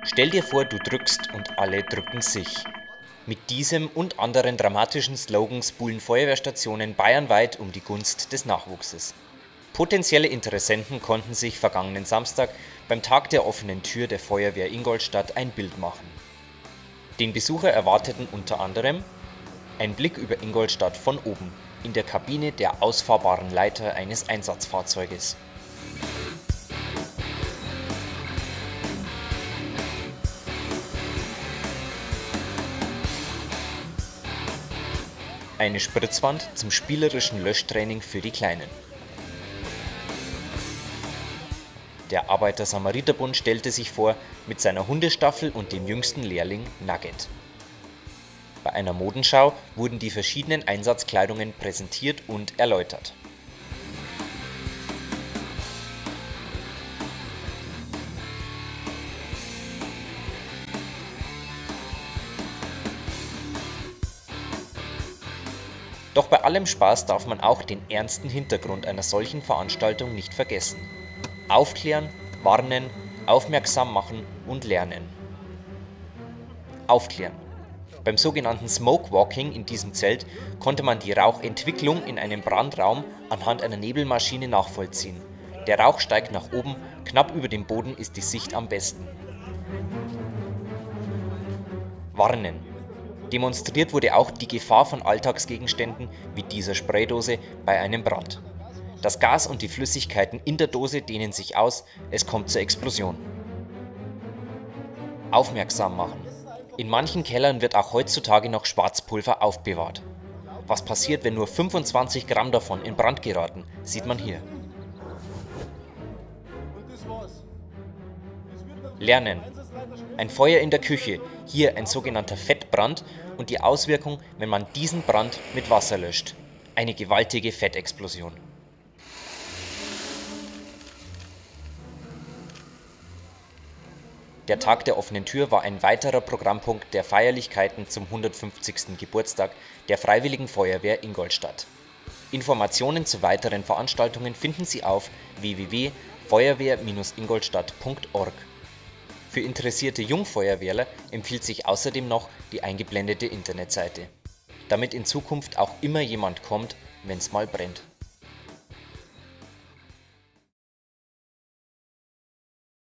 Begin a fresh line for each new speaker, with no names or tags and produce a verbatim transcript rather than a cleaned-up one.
Stell dir vor, du drückst und alle drücken sich. Mit diesem und anderen dramatischen Slogans buhlen Feuerwehrstationen bayernweit um die Gunst des Nachwuchses. Potenzielle Interessenten konnten sich vergangenen Samstag beim Tag der offenen Tür der Feuerwehr Ingolstadt ein Bild machen. Den Besucher erwarteten unter anderem ein Blick über Ingolstadt von oben, in der Kabine der ausfahrbaren Leiter eines Einsatzfahrzeuges. Eine Spritzwand zum spielerischen Löschtraining für die Kleinen. Der Arbeiter-Samariter-Bund stellte sich vor mit seiner Hundestaffel und dem jüngsten Lehrling Nugget. Bei einer Modenschau wurden die verschiedenen Einsatzkleidungen präsentiert und erläutert. Doch bei allem Spaß darf man auch den ernsten Hintergrund einer solchen Veranstaltung nicht vergessen. Aufklären, warnen, aufmerksam machen und lernen. Aufklären. Beim sogenannten Smoke Walking in diesem Zelt konnte man die Rauchentwicklung in einem Brandraum anhand einer Nebelmaschine nachvollziehen. Der Rauch steigt nach oben, knapp über dem Boden ist die Sicht am besten. Warnen. Demonstriert wurde auch die Gefahr von Alltagsgegenständen wie dieser Spraydose bei einem Brand. Das Gas und die Flüssigkeiten in der Dose dehnen sich aus, es kommt zur Explosion. Aufmerksam machen. In manchen Kellern wird auch heutzutage noch Schwarzpulver aufbewahrt. Was passiert, wenn nur fünfundzwanzig Gramm davon in Brand geraten, sieht man hier. Lernen. Ein Feuer in der Küche, hier ein sogenannter Fettbrand und die Auswirkung, wenn man diesen Brand mit Wasser löscht. Eine gewaltige Fettexplosion. Der Tag der offenen Tür war ein weiterer Programmpunkt der Feierlichkeiten zum hundertfünfzigsten Geburtstag der Freiwilligen Feuerwehr Ingolstadt. Informationen zu weiteren Veranstaltungen finden Sie auf w w w punkt feuerwehr Bindestrich ingolstadt punkt org. Für interessierte Jungfeuerwehrler empfiehlt sich außerdem noch die eingeblendete Internetseite, damit in Zukunft auch immer jemand kommt, wenn's mal brennt.